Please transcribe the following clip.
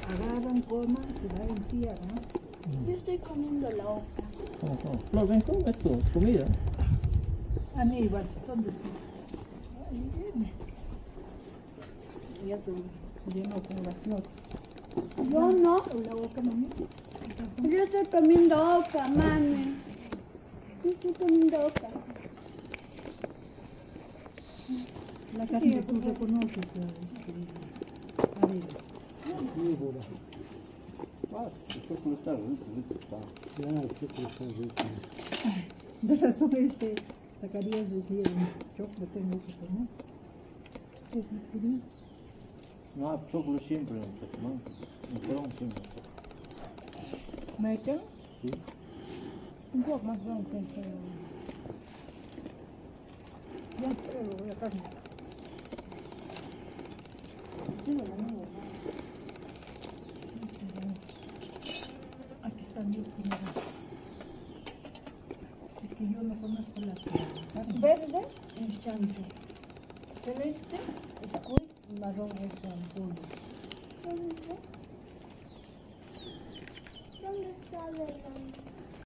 Agarran, coman, se la entierran. Yo estoy comiendo la oca. Flor, ven, come esto, comida. Aníbal, ¿dónde está? Ahí viene. Ya se llenó con la flor. Yo no. Con la boca, mami. Yo estoy comiendo oca, mami. Yo estoy comiendo oca. La carne que tú reconoces, Aníbal. El chocolate está rico está. Ya, el chocolate está rico. De razón, Zacarías decía, chocolate tengo que comer. Esa quería. No, chocolate siempre, ¿no? En Perú siempre. ¿Michael? Sí. Un poco más blanco que el ya creo, la carne. Sí, me la nuevo. Aquí están dos comidas. Es que yo no conozco las carnes. Verde. Es chancho. Celeste es cuy y marrón es pollo. ¿Dónde está? ¿Dónde está verde?